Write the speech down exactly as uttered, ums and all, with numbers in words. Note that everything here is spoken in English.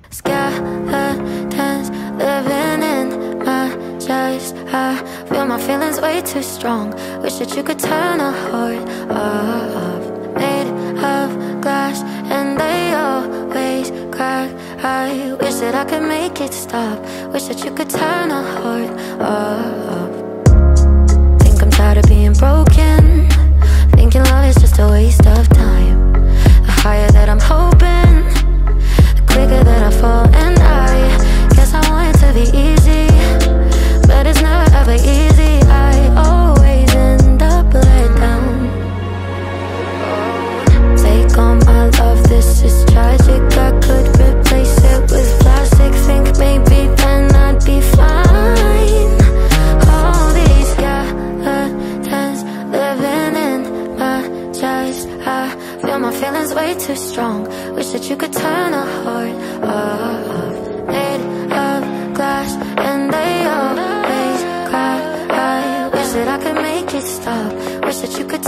Skeletons living in my chest. I feel my feelings way too strong. Wish that you could turn a heart off. Made of glass and they always crack. I wish that I could make it stop. Wish that you could turn a heart off. Think I'm tired of being broken. Thinking love is just a waste of time. The higher that I'm hoping, the quicker that I fall. And I guess I want it to be easy, but it's never ever easy. I always end up let down. Take all my love, this is tragic. I could replace it with plastic. Think maybe then I'd be fine. All these skeletons living in my chest. I feel my feelings way too strong. Wish that you could turn a heart off. Made of glass and they always crack. I wish that I could make it stop. Wish that you could